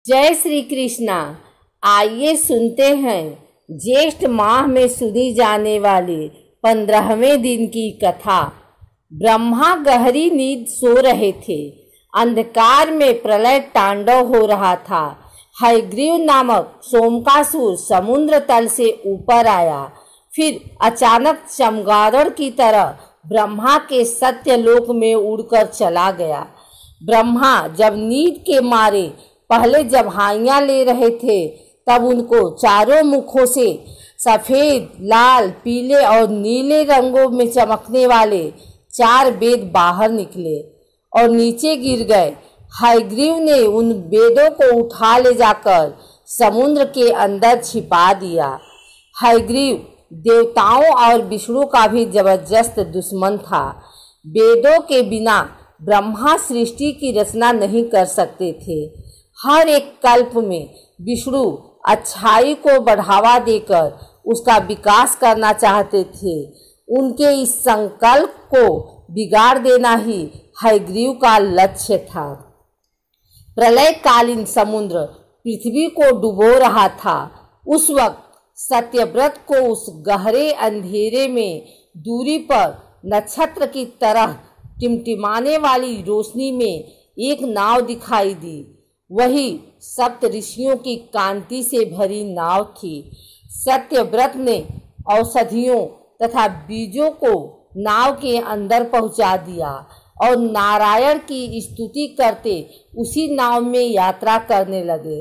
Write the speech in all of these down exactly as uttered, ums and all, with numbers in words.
जय श्री कृष्णा। आइए सुनते हैं ज्येष्ठ माह में सुनी जाने वाली पंद्रहवें दिन की कथा। ब्रह्मा गहरी नींद सो रहे थे। अंधकार में प्रलय तांडव हो रहा था। हयग्रीव नामक सोमकासुर समुद्र तल से ऊपर आया, फिर अचानक चमगादड़ की तरह ब्रह्मा के सत्यलोक में उड़कर चला गया। ब्रह्मा जब नींद के मारे पहले जब हाइयां ले रहे थे, तब उनको चारों मुखों से सफेद, लाल, पीले और नीले रंगों में चमकने वाले चार वेद बाहर निकले और नीचे गिर गए। हयग्रीव ने उन वेदों को उठा ले जाकर समुद्र के अंदर छिपा दिया। हयग्रीव देवताओं और विष्णु का भी जबरदस्त दुश्मन था। वेदों के बिना ब्रह्मा सृष्टि की रचना नहीं कर सकते थे। हर एक कल्प में विष्णु अच्छाई को बढ़ावा देकर उसका विकास करना चाहते थे। उनके इस संकल्प को बिगाड़ देना ही हयग्रीव का लक्ष्य था। प्रलयकालीन समुद्र पृथ्वी को डुबो रहा था। उस वक्त सत्यव्रत को उस गहरे अंधेरे में दूरी पर नक्षत्र की तरह टिमटिमाने वाली रोशनी में एक नाव दिखाई दी। वही सप्त ऋषियों की कांति से भरी नाव थी। सत्यव्रत ने औषधियों तथा बीजों को नाव के अंदर पहुंचा दिया और नारायण की स्तुति करते उसी नाव में यात्रा करने लगे।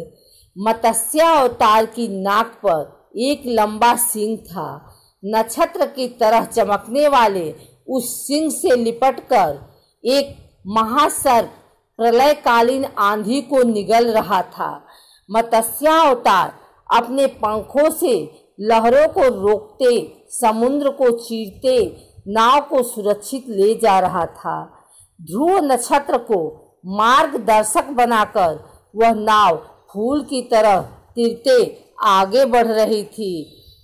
मत्स्य अवतार की नाक पर एक लंबा सींग था। नक्षत्र की तरह चमकने वाले उस सींग से लिपटकर एक महासर्प प्रलयकालीन आंधी को निगल रहा था। मत्स्य अवतार अपने पंखों से लहरों को रोकते, समुद्र को चीरते नाव को सुरक्षित ले जा रहा था। ध्रुव नक्षत्र को मार्गदर्शक बनाकर वह नाव फूल की तरह तिरते आगे बढ़ रही थी।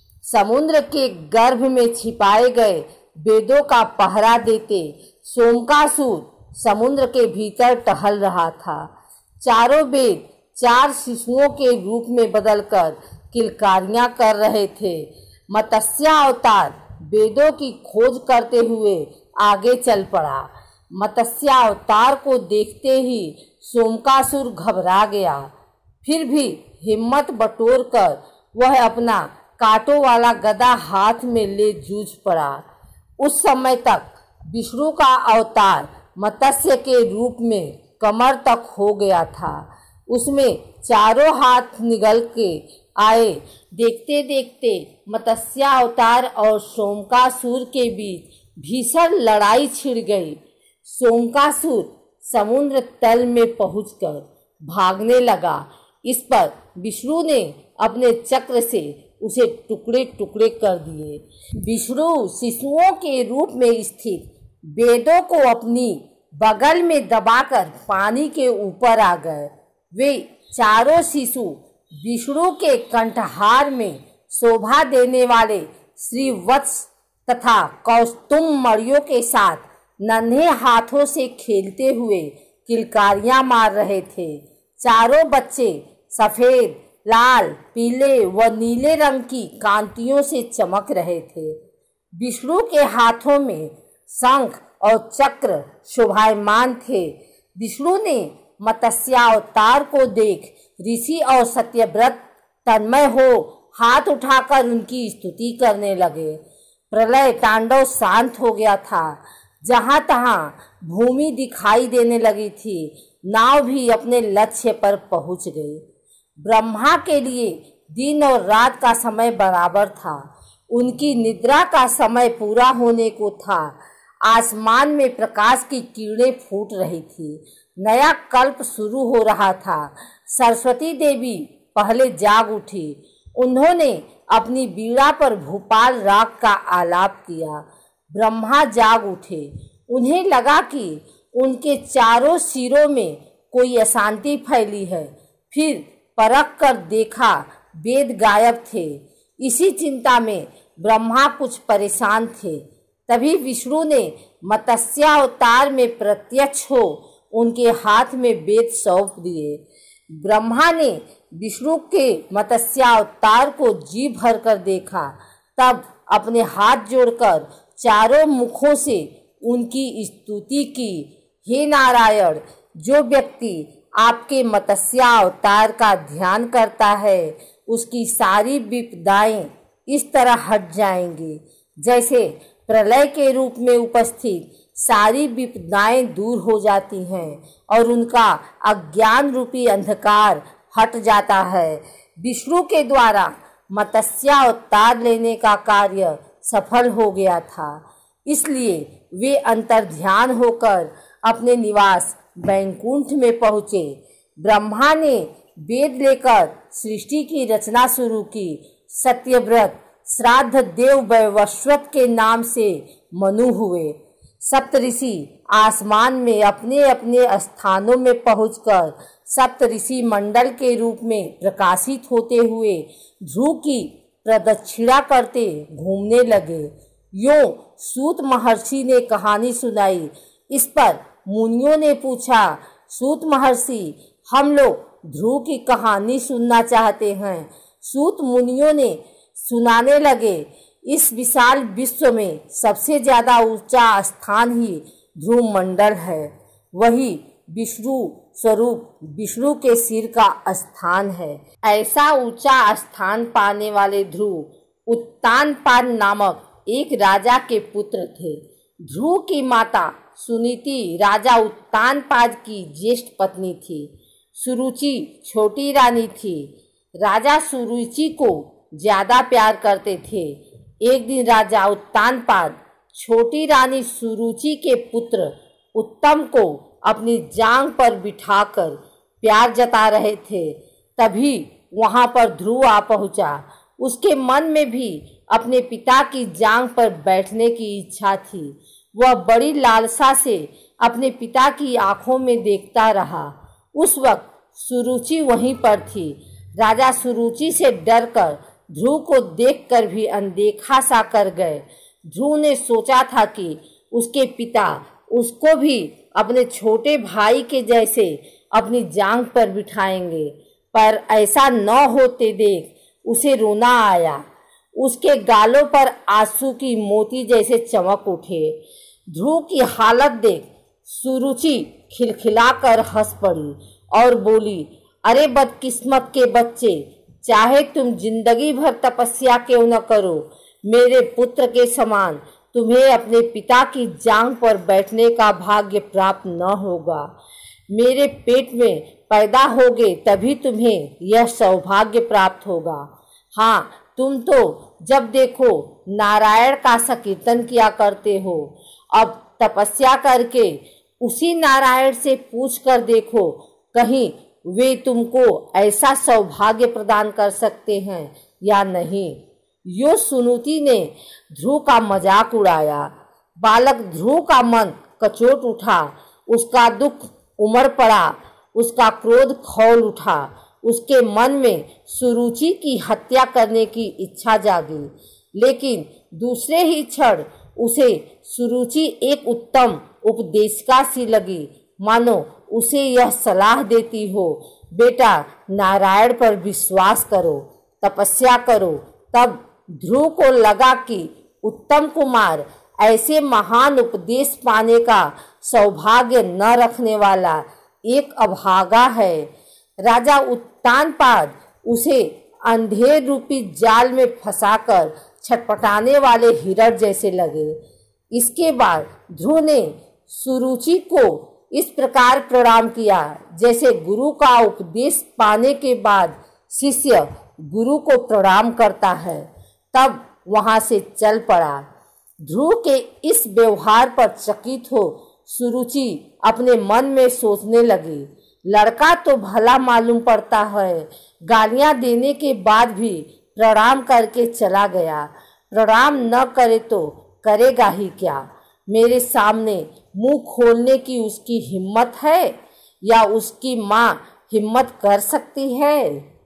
समुद्र के गर्भ में छिपाए गए वेदों का पहरा देते सोमकासुर समुद्र के भीतर टहल रहा था। चारों वेद चार शिशुओं के रूप में बदलकर किलकारियां कर रहे थे। मत्स्य अवतार वेदों की खोज करते हुए आगे चल पड़ा। मत्स्य अवतार को देखते ही सोमकासुर घबरा गया। फिर भी हिम्मत बटोरकर वह अपना कांटों वाला गदा हाथ में ले जूझ पड़ा। उस समय तक विष्णु का अवतार मत्स्य के रूप में कमर तक हो गया था। उसमें चारों हाथ निगल के आए। देखते देखते मत्स्य अवतार और सोमकासुर के बीच भीषण लड़ाई छिड़ गई। सोमकासुर समुद्र तल में पहुंचकर भागने लगा। इस पर विष्णु ने अपने चक्र से उसे टुकड़े टुकड़े कर दिए। विष्णु शिशुओं के रूप में स्थित वेदों को अपनी बगल में दबाकर पानी के ऊपर आ गए। वे चारों शिशु विष्णु के कंठहार में शोभा देने वाले श्रीवत्स तथा कौस्तुम मणियों के साथ नन्हे हाथों से खेलते हुए किलकारियां मार रहे थे। चारों बच्चे सफेद, लाल, पीले व नीले रंग की कांतियों से चमक रहे थे। विष्णु के हाथों में शंख और चक्र शोभायमान थे। विष्णु ने मत्स्य अवतार को देख ऋषि और सत्यव्रत तन्मय हो हाथ उठाकर उनकी स्तुति करने लगे। प्रलय तांडव शांत हो गया था। जहां तहां भूमि दिखाई देने लगी थी। नाव भी अपने लक्ष्य पर पहुंच गई। ब्रह्मा के लिए दिन और रात का समय बराबर था। उनकी निद्रा का समय पूरा होने को था। आसमान में प्रकाश की किरणें फूट रही थी। नया कल्प शुरू हो रहा था। सरस्वती देवी पहले जाग उठी। उन्होंने अपनी बीड़ा पर भूपाल राग का आलाप किया। ब्रह्मा जाग उठे। उन्हें लगा कि उनके चारों सिरों में कोई अशांति फैली है। फिर परख कर देखा, वेद गायब थे। इसी चिंता में ब्रह्मा कुछ परेशान थे। तभी विष्णु ने मत्स्य अवतार में प्रत्यक्ष हो उनके हाथ में वेद सौंप दिए। ब्रह्मा ने विष्णु के मत्स्यावतार को जी भर कर देखा, तब अपने हाथ जोड़कर चारों मुखों से उनकी स्तुति की। हे नारायण, जो व्यक्ति आपके मत्स्यावतार का ध्यान करता है उसकी सारी विपदाएं इस तरह हट जाएंगी जैसे प्रलय के रूप में उपस्थित सारी विपदाएं दूर हो जाती हैं और उनका अज्ञान रूपी अंधकार हट जाता है। विष्णु के द्वारा मत्स्यावतार लेने का कार्य सफल हो गया था, इसलिए वे अंतर्ध्यान होकर अपने निवास वैकुंठ में पहुँचे। ब्रह्मा ने वेद लेकर सृष्टि की रचना शुरू की। सत्यव्रत श्राद्ध देव वैवस्वत के नाम से मनु हुए। सप्तऋषि आसमान में अपने अपने स्थानों में पहुंचकर सप्तऋषि मंडल के रूप में प्रकाशित होते हुए ध्रुव की प्रदक्षिणा करते घूमने लगे। यूं सूत महर्षि ने कहानी सुनाई। इस पर मुनियों ने पूछा, सूत महर्षि, हम लोग ध्रुव की कहानी सुनना चाहते हैं। सूत मुनियों ने सुनाने लगे, इस विशाल विश्व में सबसे ज्यादा ऊंचा स्थान ही ध्रुव मंडल है। वही विष्णु स्वरूप विष्णु के सिर का स्थान है। ऐसा ऊंचा स्थान पाने वाले ध्रुव उत्तानपाद नामक एक राजा के पुत्र थे। ध्रुव की माता सुनीति राजा उत्तानपाद की ज्येष्ठ पत्नी थी। सुरुचि छोटी रानी थी। राजा सुरुचि को ज्यादा प्यार करते थे। एक दिन राजा उत्तानपाद छोटी रानी सुरुचि के पुत्र उत्तम को अपनी जांग पर बिठाकर प्यार जता रहे थे। तभी वहां पर ध्रुव आ पहुंचा। उसके मन में भी अपने पिता की जांग पर बैठने की इच्छा थी। वह बड़ी लालसा से अपने पिता की आंखों में देखता रहा। उस वक्त सुरुचि वहीं पर थी। राजा सुरुचि से डरकर ध्रुव को देखकर भी अनदेखा सा कर गए। ध्रुव ने सोचा था कि उसके पिता उसको भी अपने छोटे भाई के जैसे अपनी जांग पर बिठाएंगे, पर ऐसा न होते देख उसे रोना आया। उसके गालों पर आंसू की मोती जैसे चमक उठे। ध्रुव की हालत देख सुरुचि खिलखिलाकर हंस पड़ी और बोली, अरे बदकिस्मत के बच्चे, चाहे तुम जिंदगी भर तपस्या क्यों न करो, मेरे पुत्र के समान तुम्हें अपने पिता की जांग पर बैठने का भाग्य प्राप्त न होगा। मेरे पेट में पैदा होगे तभी तुम्हें यह सौभाग्य प्राप्त होगा। हाँ, तुम तो जब देखो नारायण का संकीर्तन किया करते हो। अब तपस्या करके उसी नारायण से पूछ कर देखो, कहीं वे तुमको ऐसा सौभाग्य प्रदान कर सकते हैं या नहीं। यो सुनीति ने ध्रुव का मजाक उड़ाया। बालक ध्रुव का मन कचोट उठा। उसका दुख उमड़ पड़ा। उसका क्रोध खौल उठा। उसके मन में सुरुचि की हत्या करने की इच्छा जागी। लेकिन दूसरे ही क्षण उसे सुरुचि एक उत्तम उपदेशिका सी लगी, मानो उसे यह सलाह देती हो, बेटा नारायण पर विश्वास करो, तपस्या करो। तब ध्रुव को लगा कि उत्तम कुमार ऐसे महान उपदेश पाने का सौभाग्य न रखने वाला एक अभागा है। राजा उत्तानपाद उसे अंधेर रूपी जाल में फंसाकर छटपटाने वाले हिरण जैसे लगे। इसके बाद ध्रुव ने सुरुचि को इस प्रकार प्रणाम किया जैसे गुरु का उपदेश पाने के बाद शिष्य गुरु को प्रणाम करता है। तब वहां से चल पड़ा। ध्रुव के इस व्यवहार पर चकित हो सुरुचि अपने मन में सोचने लगी, लड़का तो भला मालूम पड़ता है, गालियां देने के बाद भी प्रणाम करके चला गया। प्रणाम न करे तो करेगा ही क्या। मेरे सामने मुंह खोलने की उसकी हिम्मत है या उसकी माँ हिम्मत कर सकती है।